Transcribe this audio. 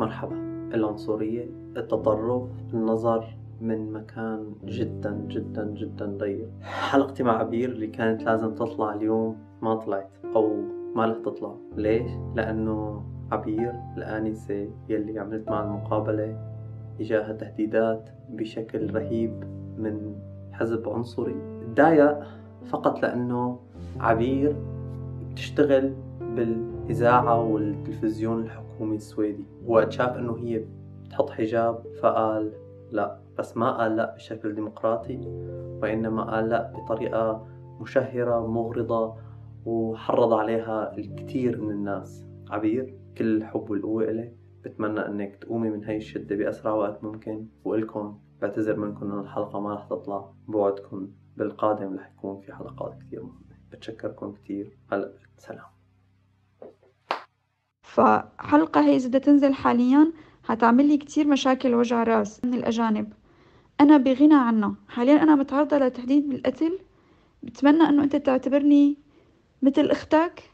مرحبا. العنصرية، التطرف، النظر من مكان جدا جدا جدا ضيق. حلقتي مع عبير اللي كانت لازم تطلع اليوم ما طلعت، أو ما رح تطلع. ليش؟ لأنه عبير الآنسة يلي عملت مع المقابلة إجاها تهديدات بشكل رهيب من حزب عنصري. تضايق فقط لأنه عبير بتشتغل بالإذاعة والتلفزيون الحكومي السويدي، وقت شاف إنه هي بتحط حجاب فقال لا، بس ما قال لا بشكل ديمقراطي، وإنما قال لا بطريقة مشهرة مغرضة وحرض عليها الكثير من الناس. عبير، كل الحب والقوة إلك، بتمنى إنك تقومي من هاي الشدة بأسرع وقت ممكن، وإلكم بعتذر منكم إنه الحلقة ما رح تطلع. بوعدكم بالقادم رح يكون في حلقات كثير مهمة. بتشكركم كثير. هلا سلام. فحلقة هي إذا تنزل حاليا هتعمل لي كتير مشاكل وجع راس من الأجانب، أنا بغنى عنها. حاليا أنا متعرضة لتهديد بالقتل، بتمنى أنه أنت تعتبرني مثل أختك